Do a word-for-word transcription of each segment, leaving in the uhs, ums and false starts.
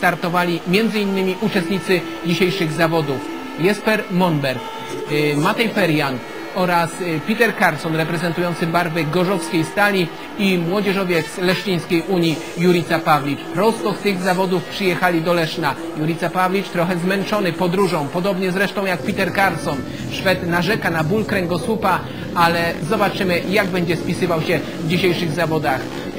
startowali między innymi uczestnicy dzisiejszych zawodów: Jesper Monberg, Matej Ferian oraz Peter Carlson, reprezentujący barwy gorzowskiej Stali, i młodzieżowiec Leszczyńskiej Unii Jurica Pawlicz. Prosto z tych zawodów przyjechali do Leszna. Jurica Pawlicz trochę zmęczony podróżą, podobnie zresztą jak Peter Carlson. Szwed narzeka na ból kręgosłupa, ale zobaczymy, jak będzie spisywał się w dzisiejszych zawodach.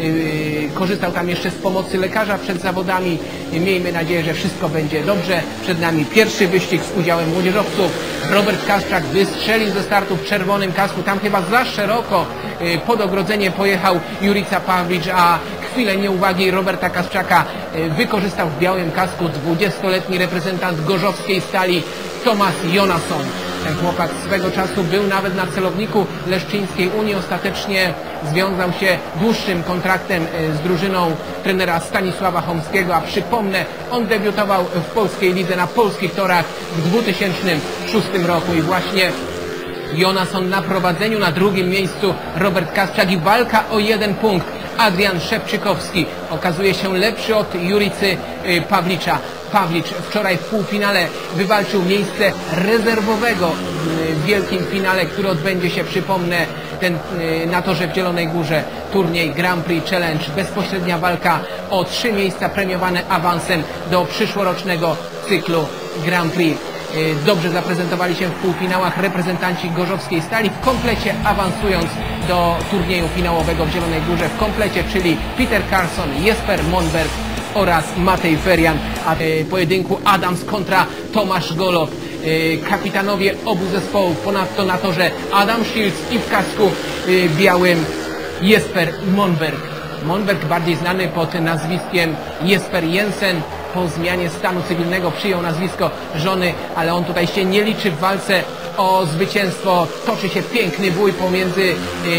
Yy, korzystał tam jeszcze z pomocy lekarza przed zawodami. Miejmy nadzieję, że wszystko będzie dobrze. Przed nami pierwszy wyścig z udziałem młodzieżowców. Robert Kasprzak wystrzelił ze startu w czerwonym kasku. Tam chyba za szeroko yy, pod ogrodzenie pojechał Jurica Pawlicz, a chwilę nieuwagi Roberta Kasprzaka yy, wykorzystał w białym kasku dwudziestoletni reprezentant gorzowskiej Stali Tomasz Jonasson. Ten chłopak swego czasu był nawet na celowniku Leszczyńskiej Unii. Ostatecznie związał się dłuższym kontraktem z drużyną trenera Stanisława Chomskiego, a przypomnę, on debiutował w polskiej lidze na polskich torach w dwa tysiące szóstym roku i właśnie Jonasson na prowadzeniu, na drugim miejscu Robert Kasprzak i walka o jeden punkt. Adrian Szewczykowski okazuje się lepszy od Juricy Pawlicza. Pawlicz wczoraj w półfinale wywalczył miejsce rezerwowego w wielkim finale, który odbędzie się, przypomnę, ten, na torze w Zielonej Górze. Turniej Grand Prix Challenge, bezpośrednia walka o trzy miejsca premiowane awansem do przyszłorocznego cyklu Grand Prix. Dobrze zaprezentowali się w półfinałach reprezentanci gorzowskiej Stali, w komplecie awansując do turnieju finałowego w Zielonej Górze, w komplecie, czyli Peter Carlson, Jesper Monberg oraz Matej Ferian, a w pojedynku Adams kontra Tomasz Golob. Kapitanowie obu zespołów, ponadto na torze Adam Shields i w kasku białym Jesper Monberg. Monberg, bardziej znany pod nazwiskiem Jesper Jensen, po zmianie stanu cywilnego przyjął nazwisko żony, ale on tutaj się nie liczy w walce o zwycięstwo. Toczy się piękny bój pomiędzy yy,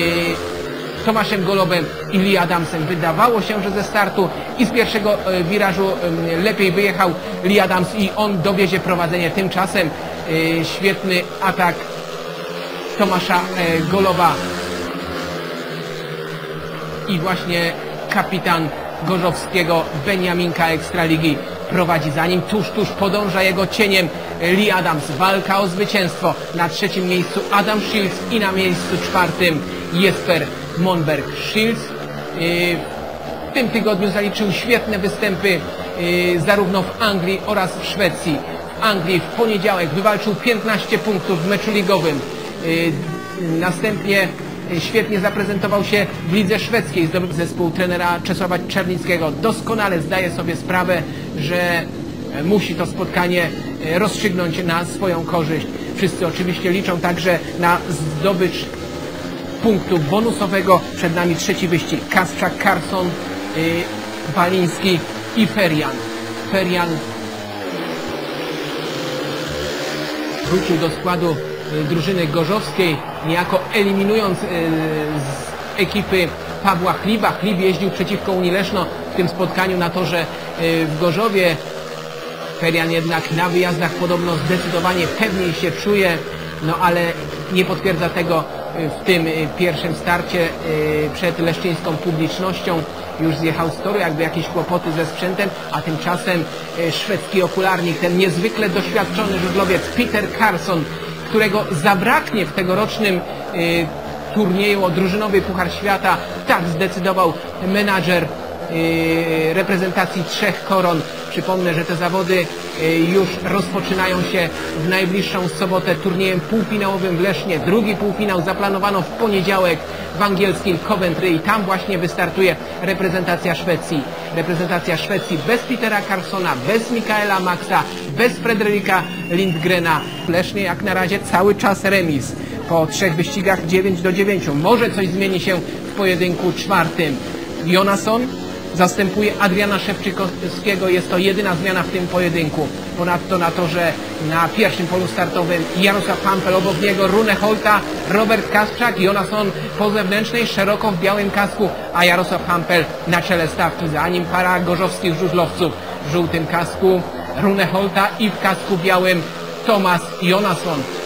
Tomaszem Golobem i Lee Adamsem. Wydawało się, że ze startu i z pierwszego yy, wirażu yy, lepiej wyjechał Lee Adams i on dowiezie prowadzenie. Tymczasem yy, świetny atak Tomasza yy, Goloba i właśnie kapitan gorzowskiego Beniaminka Ekstraligi prowadzi za nim. Tuż, tuż podąża jego cieniem Lee Adams. Walka o zwycięstwo. Na trzecim miejscu Adam Shields i na miejscu czwartym Jesper Monberg. Shields yy, w tym tygodniu zaliczył świetne występy yy, zarówno w Anglii oraz w Szwecji. W Anglii w poniedziałek wywalczył piętnaście punktów w meczu ligowym. Yy, następnie świetnie zaprezentował się w lidze szwedzkiej. Zdobył zespół trenera Czesława Czernickiego. Doskonale zdaje sobie sprawę, że musi to spotkanie rozstrzygnąć na swoją korzyść. Wszyscy oczywiście liczą także na zdobycz punktu bonusowego. Przed nami trzeci wyścig. Kasprzak, Carlson, Waliński i Ferian. Ferian wrócił do składu drużyny gorzowskiej, niejako eliminując z ekipy Pawła Chliba. Chlib jeździł przeciwko Unii Leszno w tym spotkaniu na torze w Gorzowie. Ferian jednak na wyjazdach podobno zdecydowanie pewniej się czuje, no ale nie potwierdza tego w tym pierwszym starcie przed leszczyńską publicznością. Już zjechał z toru, jakby jakieś kłopoty ze sprzętem, a tymczasem szwedzki okularnik, ten niezwykle doświadczony żużlowiec Peter Carlson, którego zabraknie w tegorocznym y, turnieju o drużynowy Puchar Świata. Tak zdecydował menadżer y, reprezentacji Trzech Koron. Przypomnę, że te zawody y, już rozpoczynają się w najbliższą sobotę turniejem półfinałowym w Lesznie. Drugi półfinał zaplanowano w poniedziałek w angielskim Coventry i tam właśnie wystartuje reprezentacja Szwecji. Reprezentacja Szwecji bez Petera Carlsona, bez Mikaela Maxa, bez Frederika Lindgrena. W Lesznie jak na razie cały czas remis. Po trzech wyścigach dziewięć do dziewięciu. Może coś zmieni się w pojedynku czwartym. Jonasson zastępuje Adriana Szewczykowskiego. Jest to jedyna zmiana w tym pojedynku. Ponadto na torze na pierwszym polu startowym Jarosław Hampel, obok niego Rune Holta, Robert Kasprzak, Jonasson po zewnętrznej, szeroko w białym kasku, a Jarosław Hampel na czele stawki. Za nim para gorzowskich żużlowców w żółtym kasku Rune Holta i w kasku białym Tomasz Jonasson.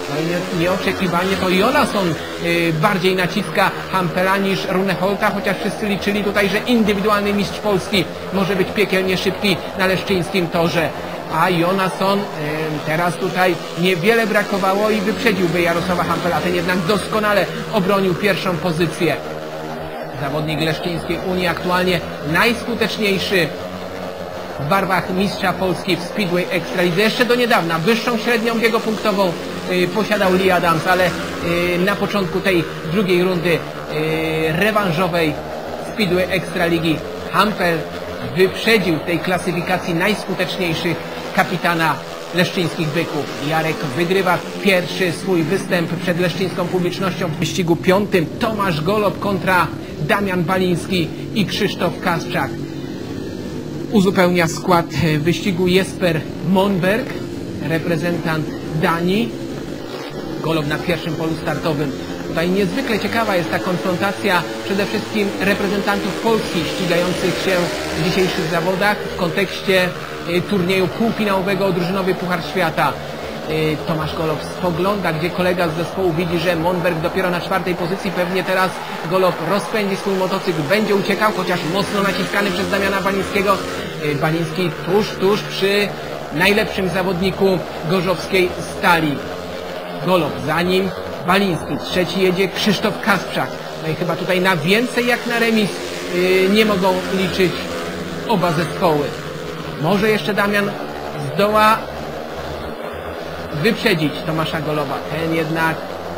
No i nie, nieoczekiwanie to Jonasson y, bardziej naciska Hampela niż Runeholta, chociaż wszyscy liczyli tutaj, że indywidualny mistrz Polski może być piekielnie szybki na leszczyńskim torze. A Jonasson y, teraz tutaj niewiele brakowało i wyprzedziłby Jarosława Hampela. Ten jednak doskonale obronił pierwszą pozycję. Zawodnik Leszczyńskiej Unii aktualnie najskuteczniejszy w barwach mistrza Polski w Speedway Ekstralidze. Jeszcze do niedawna wyższą średnią biegu punktową y, posiadał Lee Adams, ale y, na początku tej drugiej rundy y, rewanżowej Speedway Ekstraligi Hampel wyprzedził w tej klasyfikacji najskuteczniejszych kapitana leszczyńskich byków. Jarek wygrywa pierwszy swój występ przed leszczyńską publicznością w wyścigu piątym. Tomasz Golob kontra Damian Baliński i Krzysztof Kasprzak. Uzupełnia skład wyścigu Jesper Monberg, reprezentant Danii. Golob na pierwszym polu startowym. Tutaj niezwykle ciekawa jest ta konfrontacja przede wszystkim reprezentantów Polski ścigających się w dzisiejszych zawodach w kontekście turnieju półfinałowego drużynowy Puchar Świata. Tomasz Golob spogląda, gdzie kolega z zespołu widzi, że Monberg dopiero na czwartej pozycji. Pewnie teraz Golob rozpędzi swój motocykl, będzie uciekał, chociaż mocno naciskany przez Damiana Balińskiego. Baliński tuż, tuż przy najlepszym zawodniku gorzowskiej Stali. Golob za nim, Baliński. Trzeci jedzie Krzysztof Kasprzak. No i chyba tutaj na więcej jak na remis yy, nie mogą liczyć oba zespoły. Może jeszcze Damian zdoła wyprzedzić Tomasza Goloba. Ten jednak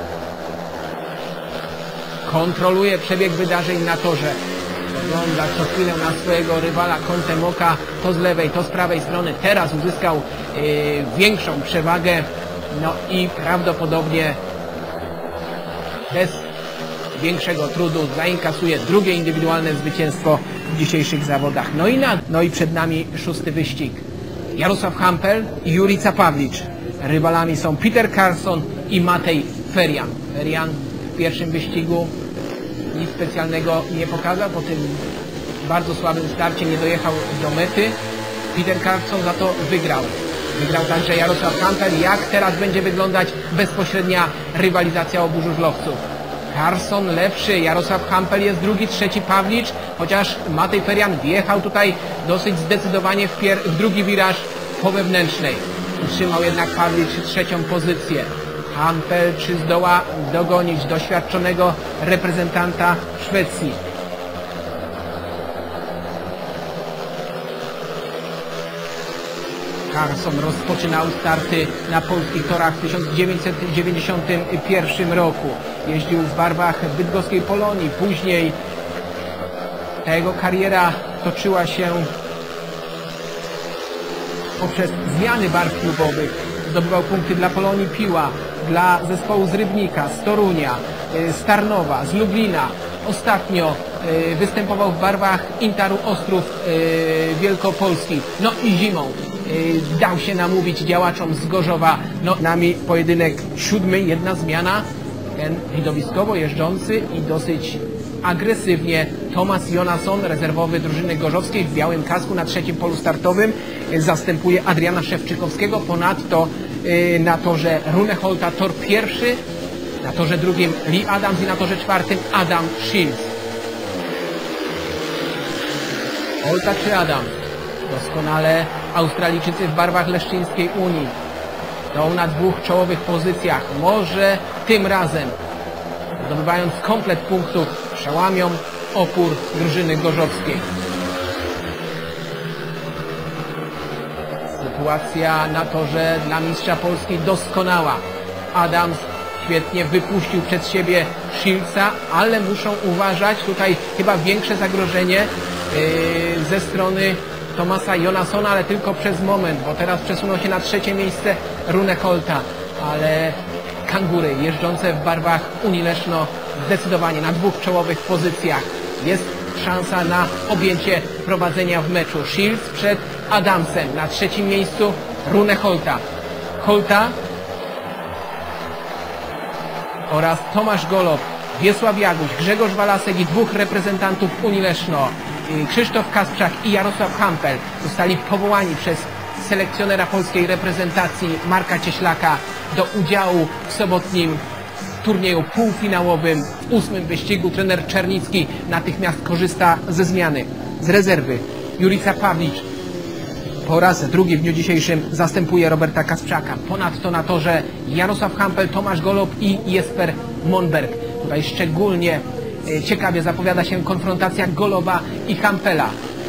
kontroluje przebieg wydarzeń na torze. Ogląda co chwilę na swojego rywala kątem oka, to z lewej, to z prawej strony. Teraz uzyskał yy, większą przewagę. No i prawdopodobnie bez większego trudu zainkasuje drugie indywidualne zwycięstwo w dzisiejszych zawodach. No i, na, no i przed nami szósty wyścig. Jarosław Hampel i Jurica Pawlicz. Rywalami są Peter Carlson i Matej Ferian. Ferian w pierwszym wyścigu nic specjalnego nie pokazał, po tym bardzo słabym starcie nie dojechał do mety. Peter Carlson za to wygrał. Wygrał także Jarosław Hampel. Jak teraz będzie wyglądać bezpośrednia rywalizacja obu żużlowców? Carlson lepszy, Jarosław Hampel jest drugi, trzeci Pawlicz, chociaż Matej Ferian wjechał tutaj dosyć zdecydowanie w, pier w drugi wiraż po wewnętrznej. Utrzymał jednak Pawlicz trzecią pozycję. Hampel czy zdoła dogonić doświadczonego reprezentanta Szwecji? Carlson rozpoczynał starty na polskich torach w tysiąc dziewięćset dziewięćdziesiątym pierwszym roku. Jeździł w barwach bydgoskiej Polonii. Później ta jego kariera toczyła się poprzez zmiany barw klubowych. Zdobywał punkty dla Polonii Piła, dla zespołu z Rybnika, z Torunia, z Tarnowa, z Lublina. Ostatnio występował w barwach Intaru Ostrów Wielkopolski. No i zimą dał się namówić działaczom z Gorzowa. No, nami pojedynek siódmy, jedna zmiana. Ten widowiskowo jeżdżący i dosyć agresywnie Tomasz Jonasson, rezerwowy drużyny gorzowskiej w białym kasku na trzecim polu startowym, zastępuje Adriana Szewczykowskiego. Ponadto na torze Runeholta tor pierwszy, na torze drugim Lee Adams i na torze czwartym Adam Shields. Holta czy Adam? Doskonale Australijczycy w barwach Leszczyńskiej Unii. Są na dwóch czołowych pozycjach. Może tym razem, zdobywając komplet punktów, przełamią opór drużyny gorzowskiej. Sytuacja na torze dla mistrza Polski doskonała. Adams świetnie wypuścił przed siebie Shieldsa, ale muszą uważać, tutaj chyba większe zagrożenie yy, ze strony Tomasza Jonassona, ale tylko przez moment, bo teraz przesunął się na trzecie miejsce Runeholta, ale kangury jeżdżące w barwach Unii Leszno zdecydowanie na dwóch czołowych pozycjach. Jest szansa na objęcie prowadzenia w meczu. Shields przed Adamsem, na trzecim miejscu Runeholta. Holta oraz Tomasz Golob, Wiesław Jaguś, Grzegorz Walasek i dwóch reprezentantów Unii Leszno, Krzysztof Kasprzak i Jarosław Hampel, zostali powołani przez selekcjonera polskiej reprezentacji Marka Cieślaka do udziału w sobotnim turnieju półfinałowym. W ósmym wyścigu trener Czernicki natychmiast korzysta ze zmiany, z rezerwy. Jurica Pawlicz po raz drugi w dniu dzisiejszym zastępuje Roberta Kasprzaka. Ponadto na torze Jarosław Hampel, Tomasz Golob i Jesper Monberg. Tutaj szczególnie ciekawie zapowiada się konfrontacja Goloba i Hampela.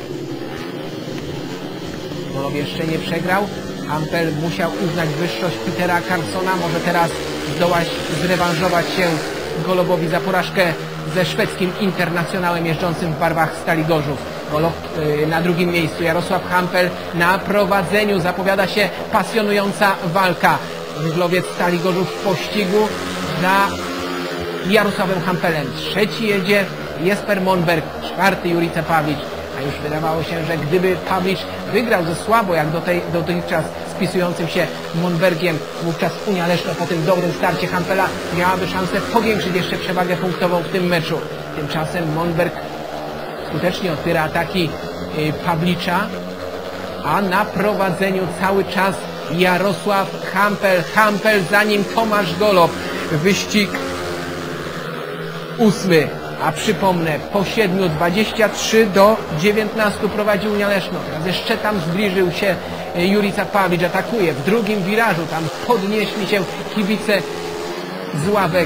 Golob jeszcze nie przegrał. Hampel musiał uznać wyższość Petera Carlsona. Może teraz zdołać zrewanżować się Golobowi za porażkę ze szwedzkim internacjonałem jeżdżącym w barwach Stali Gorzów. Golob yy, na drugim miejscu, Jarosław Hampel na prowadzeniu. Zapowiada się pasjonująca walka. Żużlowiec Stali Gorzów w pościgu za Jarosławem Hampelem. Trzeci jedzie Jesper Monberg, czwarty Jurica Pawlicz. A już wydawało się, że gdyby Pawlicz wygrał ze słabo, jak do tej, dotychczas spisującym się Monbergiem, wówczas Unia Leszno po tym dobrym starcie Hampela miałaby szansę powiększyć jeszcze przewagę punktową w tym meczu. Tymczasem Monberg skutecznie odpiera ataki Pawlicza, a na prowadzeniu cały czas Jarosław Hampel. Hampel, za nim Tomasz Golob. Wyścig ósmy. A przypomnę, po siedmiu dwadzieścia trzy do dziewiętnastu prowadzi Unia Leszno. Teraz jeszcze tam zbliżył się Jurica Pawlicz, atakuje w drugim wirażu. Tam podnieśli się kibice z ławek.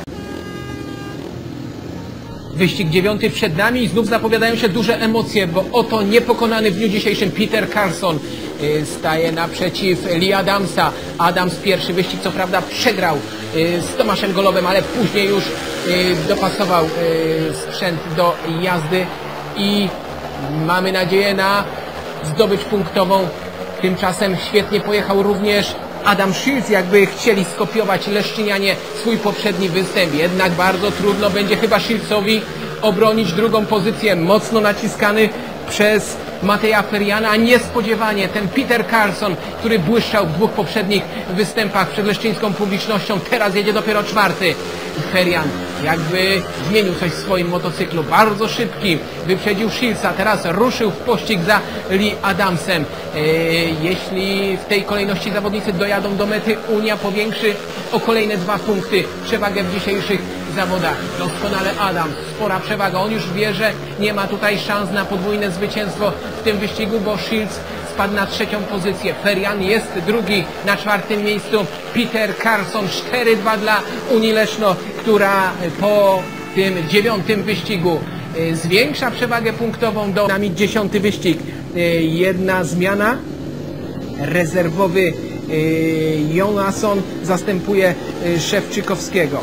Wyścig dziewiąty przed nami i znów zapowiadają się duże emocje, bo oto niepokonany w dniu dzisiejszym Peter Carlson staje naprzeciw Lee Adamsa. Adams pierwszy wyścig co prawda przegrał z Tomaszem Golobem, ale później już dopasował sprzęt do jazdy i mamy nadzieję na zdobycz punktową. Tymczasem świetnie pojechał również Adam Schilz, jakby chcieli skopiować leszczynianie swój poprzedni występ. Jednak bardzo trudno będzie chyba Schilzowi obronić drugą pozycję. Mocno naciskany przez Mateja Feriana, a niespodziewanie ten Peter Carlson, który błyszczał w dwóch poprzednich występach przed leszczyńską publicznością, teraz jedzie dopiero czwarty. Ferian jakby zmienił coś w swoim motocyklu. Bardzo szybki, wyprzedził Schilza, teraz ruszył w pościg za Lee Adamsem. Eee, jeśli w tej kolejności zawodnicy dojadą do mety, Unia powiększy o kolejne dwa punkty przewagę w dzisiejszych zawodach. Doskonale Adams, spora przewaga. On już wie, że nie ma tutaj szans na podwójne zwycięstwo w tym wyścigu, bo Schilz spadł na trzecią pozycję. Ferian jest drugi, na czwartym miejscu Peter Carlson. cztery dwa dla Unii Leszno, która po tym dziewiątym wyścigu zwiększa przewagę punktową do nami dziesiąty wyścig. Jedna zmiana. Rezerwowy Jonasson zastępuje Szewczykowskiego.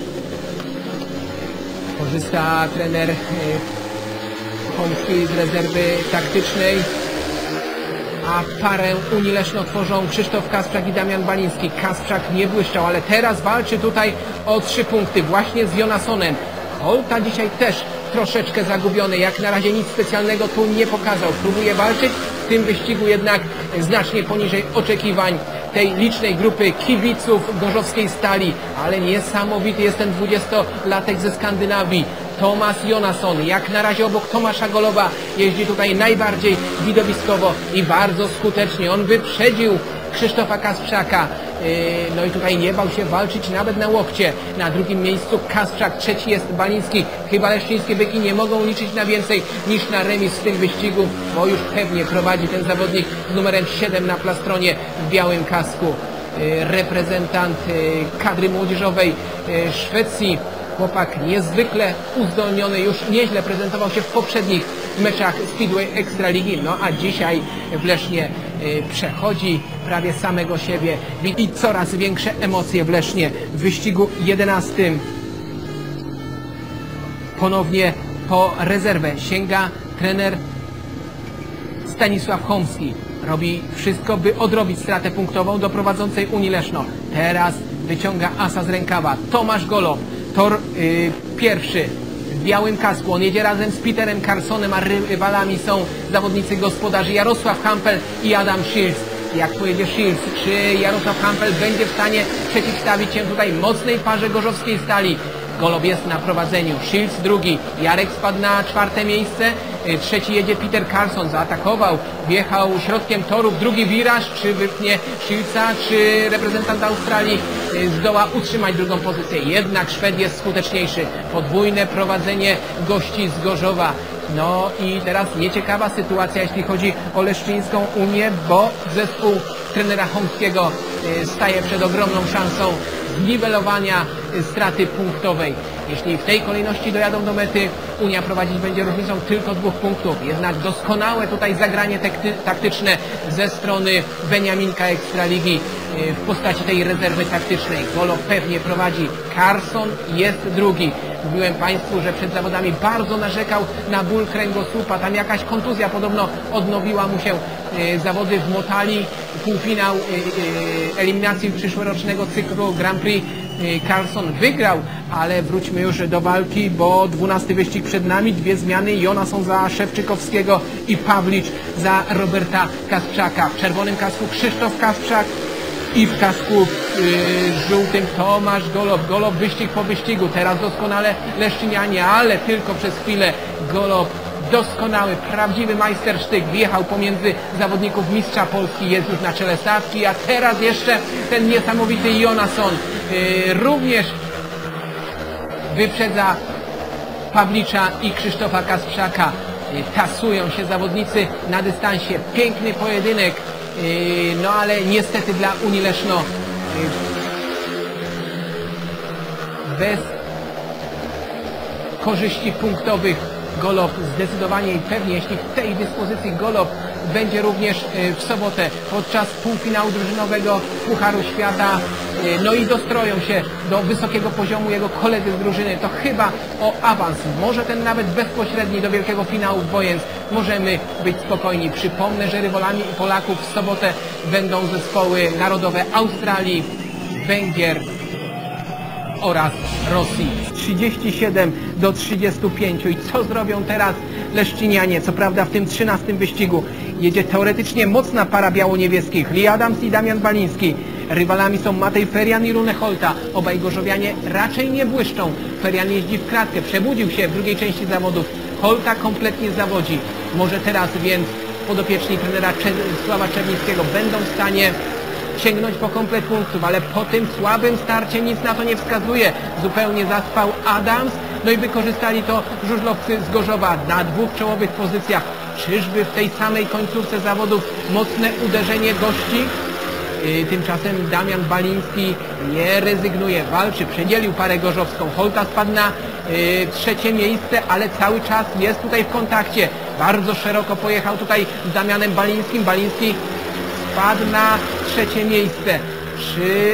Korzysta trener Pomski z rezerwy taktycznej, a parę Unii Leszno tworzą Krzysztof Kasprzak i Damian Baliński. Kasprzak nie błyszczał, ale teraz walczy tutaj o trzy punkty właśnie z Jonassonem. Kolta dzisiaj też troszeczkę zagubiony, jak na razie nic specjalnego tu nie pokazał. Próbuje walczyć w tym wyścigu, jednak znacznie poniżej oczekiwań tej licznej grupy kibiców gorzowskiej Stali, ale niesamowity jest ten dwudziestolatek ze Skandynawii. Tomasz Jonasson, jak na razie obok Tomasza Goloba, jeździ tutaj najbardziej widowiskowo i bardzo skutecznie. On wyprzedził Krzysztofa Kasprzaka. No i tutaj nie bał się walczyć nawet na łokcie. Na drugim miejscu Kasprzak, trzeci jest Baliński. Chyba leszczyńskie byki nie mogą liczyć na więcej niż na remis w tym wyścigu, bo już pewnie prowadzi ten zawodnik z numerem siedem na plastronie w białym kasku. Reprezentant kadry młodzieżowej Szwecji. Chłopak niezwykle uzdolniony, już nieźle prezentował się w poprzednich meczach Speedway Ekstraligi, no a dzisiaj w Lesznie y, przechodzi prawie samego siebie i coraz większe emocje w Lesznie. W wyścigu jedenastym ponownie po rezerwę sięga trener Stanisław Chomski. Robi wszystko, by odrobić stratę punktową do prowadzącej Unii Leszno. Teraz wyciąga asa z rękawa. Tomasz Golob. Tor yy, pierwszy w białym kasku. On jedzie razem z Peterem Carlsonem, a rywalami są zawodnicy gospodarzy Jarosław Hampel i Adam Schilz. Jak pojedzie Schilz, czy Jarosław Hampel będzie w stanie przeciwstawić się tutaj mocnej parze gorzowskiej Stali? Golob jest na prowadzeniu, Shields drugi, Jarek spadł na czwarte miejsce, trzeci jedzie Peter Carlson, zaatakował, wjechał środkiem torów, drugi wiraż, czy wypchnie Shieldsa, czy reprezentant Australii zdoła utrzymać drugą pozycję. Jednak Szwed jest skuteczniejszy, podwójne prowadzenie gości z Gorzowa. No i teraz nieciekawa sytuacja, jeśli chodzi o Leszczyńską Unię, bo zespół trenera Chomskiego staje przed ogromną szansą zniwelowania straty punktowej. Jeśli w tej kolejności dojadą do mety, Unia prowadzić będzie różnicą tylko dwóch punktów. Jednak doskonałe tutaj zagranie taktyczne ze strony Beniaminka Ekstraligi w postaci tej rezerwy taktycznej. Golob pewnie prowadzi, Carlson jest drugi. Mówiłem Państwu, że przed zawodami bardzo narzekał na ból kręgosłupa. Tam jakaś kontuzja podobno odnowiła mu się. Zawody w Motali, półfinał eliminacji przyszłorocznego cyklu Grand Prix Carlson wygrał, ale wróćmy już do walki, bo dwunasty wyścig przed nami, dwie zmiany, Jonasson za Szewczykowskiego i Pawlicz za Roberta Kasprzaka. W czerwonym kasku Krzysztof Kasprzak i w kasku yy, żółtym Tomasz Golob. Golob wyścig po wyścigu, teraz doskonale Leszczynianie, ale tylko przez chwilę. Golob doskonały, prawdziwy majstersztyk, wjechał pomiędzy zawodników mistrza Polski, jest już na czele stawki, a teraz jeszcze ten niesamowity Jonasson yy, również wyprzedza Pawlicza i Krzysztofa Kasprzaka. Yy, tasują się zawodnicy na dystansie, piękny pojedynek, yy, no ale niestety dla Unii Leszno yy, bez korzyści punktowych. Golob zdecydowanie i pewnie, jeśli w tej dyspozycji Golob będzie również w sobotę podczas półfinału drużynowego Pucharu Świata, no i dostroją się do wysokiego poziomu jego koledzy z drużyny, to chyba o awans, może ten nawet bezpośredni do wielkiego finału Wojenc, możemy być spokojni. Przypomnę, że rywalami Polaków w sobotę będą zespoły narodowe Australii, Węgier oraz Rosji. trzydzieści siedem do trzydziestu pięciu. I co zrobią teraz Leszczynianie? Co prawda w tym trzynastym wyścigu jedzie teoretycznie mocna para biało-niebieskich. Lee Adams i Damian Baliński. Rywalami są Matej Ferian i Rune Holta. Obaj gorzowianie raczej nie błyszczą. Ferian jeździ w kratkę. Przebudził się w drugiej części zawodów. Holta kompletnie zawodzi. Może teraz więc podopieczni trenera Sława Czernickiego będą w stanie sięgnąć po komplet punktów, ale po tym słabym starcie nic na to nie wskazuje. Zupełnie zaspał Adams, no i wykorzystali to żużlowcy z Gorzowa na dwóch czołowych pozycjach. Czyżby w tej samej końcówce zawodów mocne uderzenie gości? Yy, tymczasem Damian Baliński nie rezygnuje, walczy, przedzielił parę gorzowską. Holta spadł na yy, trzecie miejsce, ale cały czas jest tutaj w kontakcie. Bardzo szeroko pojechał tutaj z Damianem Balińskim. Baliński spadł na trzecie miejsce. Czy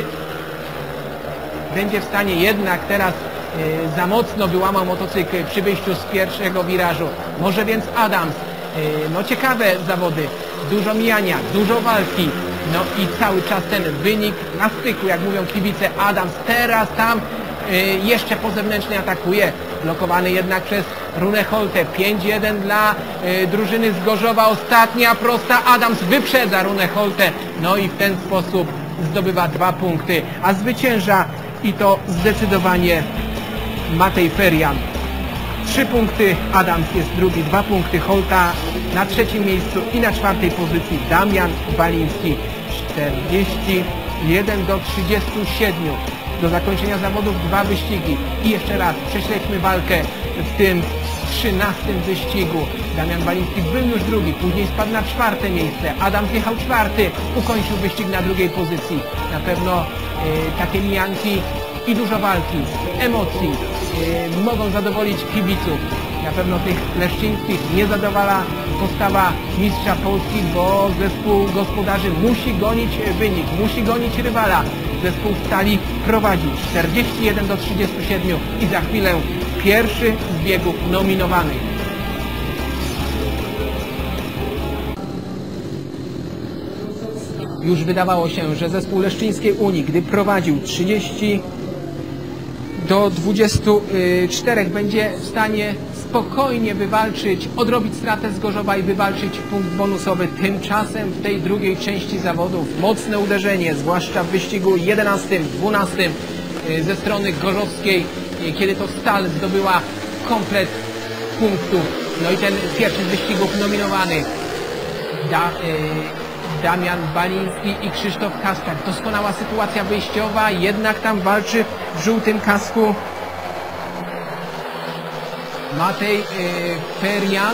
będzie w stanie jednak teraz y, za mocno wyłamał motocykl przy wyjściu z pierwszego wirażu? Może więc Adams. Y, no ciekawe zawody. Dużo mijania, dużo walki. No i cały czas ten wynik na styku, jak mówią kibice. Adams teraz tam y, jeszcze po zewnętrznej atakuje. Blokowany jednak przez Rune Holtę. pięć jeden dla y, drużyny z Gorzowa. Ostatnia prosta. Adams wyprzedza Rune Holtę. No i w ten sposób zdobywa dwa punkty. A zwycięża i to zdecydowanie Matej Ferian. Trzy punkty. Adams jest drugi. Dwa punkty. Holta na trzecim miejscu i na czwartej pozycji Damian Baliński. czterdzieści jeden do trzydziestu siedmiu. Do zakończenia zawodów dwa wyścigi. I jeszcze raz prześledźmy walkę w tym trzynastym wyścigu. Damian Baliński był już drugi, później spadł na czwarte miejsce. Adam wjechał czwarty, ukończył wyścig na drugiej pozycji. Na pewno e, takie mijanki i dużo walki, emocji e, mogą zadowolić kibiców. Na pewno tych leszczyńskich nie zadowala postawa mistrza Polski, bo zespół gospodarzy musi gonić wynik, musi gonić rywala. Zespół Stali prowadzi czterdzieści jeden do trzydziestu siedmiu i za chwilę pierwszy z biegów nominowanych. Już wydawało się, że zespół Leszczyńskiej Unii, gdy prowadził trzydzieści do dwudziestu czterech, będzie w stanie spokojnie wywalczyć, odrobić stratę z Gorzowa i wywalczyć punkt bonusowy. Tymczasem w tej drugiej części zawodów mocne uderzenie, zwłaszcza w wyścigu jedenastym, dwunastym ze strony gorzowskiej kiedy to Stal zdobyła komplet punktów. No i ten pierwszy z wyścigów nominowany da, y, Damian Baliński i Krzysztof Kasprzak. Doskonała sytuacja wyjściowa, jednak tam walczy w żółtym kasku Matej y, Ferian.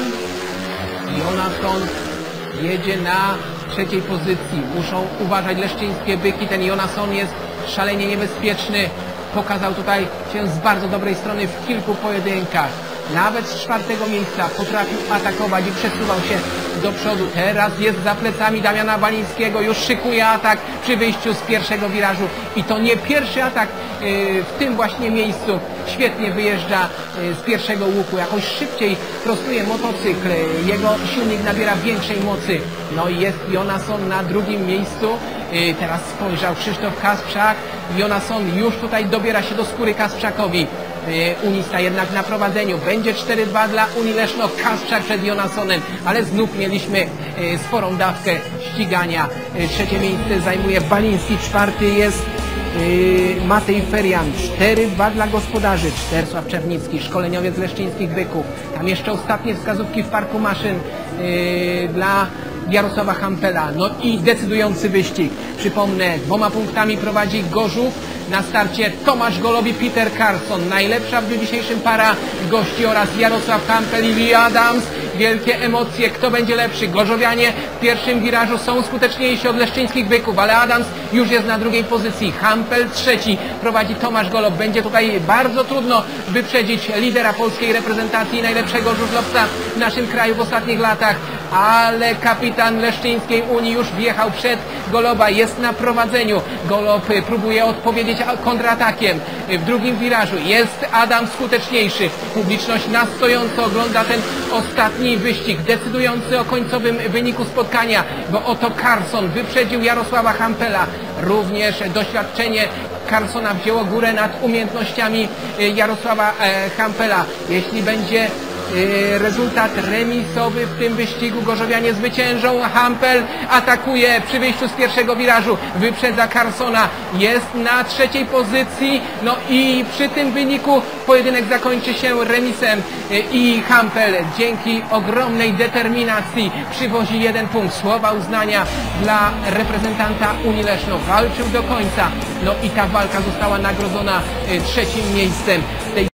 Jonasson jedzie na trzeciej pozycji. Muszą uważać leszczyńskie byki. Ten Jonasson jest szalenie niebezpieczny. Pokazał tutaj się z bardzo dobrej strony w kilku pojedynkach. Nawet z czwartego miejsca potrafił atakować i przesuwał się do przodu. Teraz jest za plecami Damiana Balińskiego. Już szykuje atak przy wyjściu z pierwszego wirażu. I to nie pierwszy atak yy, w tym właśnie miejscu. Świetnie wyjeżdża yy, z pierwszego łuku. Jakoś szybciej prostuje motocykl. Jego silnik nabiera większej mocy. No i jest Jonasson na drugim miejscu. Yy, teraz spojrzał Krzysztof Kasprzak. Jonasson już tutaj dobiera się do skóry Kasprzakowi. Unista jednak na prowadzeniu. Będzie cztery dwa dla Unii Leszno. Kasprzak przed Jonassonem, ale znów mieliśmy sporą dawkę ścigania. Trzecie miejsce zajmuje Baliński, czwarty jest Matej Ferian. cztery dwa dla gospodarzy. Cztersław Czernicki, szkoleniowiec leszczyńskich byków. Tam jeszcze ostatnie wskazówki w parku maszyn dla Jarosława Hampela. No i decydujący wyścig. Przypomnę, dwoma punktami prowadzi Gorzów. Na starcie Tomasz Golob, Peter Carson. Najlepsza w dniu dzisiejszym para gości oraz Jarosław Hampel i Lee Adams. Wielkie emocje. Kto będzie lepszy? Gorzowianie w pierwszym wirażu są skuteczniejsi od leszczyńskich byków, ale Adams już jest na drugiej pozycji. Hampel trzeci. Prowadzi Tomasz Golob. Będzie tutaj bardzo trudno wyprzedzić lidera polskiej reprezentacji, najlepszego żużlowca w naszym kraju w ostatnich latach. Ale kapitan leszczyńskiej Unii już wjechał przed Goloba. Jest na prowadzeniu. Golob próbuje odpowiedzieć kontratakiem. W drugim wirażu jest Adam skuteczniejszy. Publiczność na stojąco ogląda ten ostatni wyścig, decydujący o końcowym wyniku spotkania, bo oto Carson wyprzedził Jarosława Hampela. Również doświadczenie Carsona wzięło górę nad umiejętnościami Jarosława Hampela. Jeśli będzie rezultat remisowy w tym wyścigu, gorzowianie zwyciężą. Hampel atakuje przy wyjściu z pierwszego wirażu, wyprzedza Carsona, jest na trzeciej pozycji. No i przy tym wyniku pojedynek zakończy się remisem i Hampel dzięki ogromnej determinacji przywozi jeden punkt. Słowa uznania dla reprezentanta Unii Leszno. Walczył do końca. No i ta walka została nagrodzona trzecim miejscem.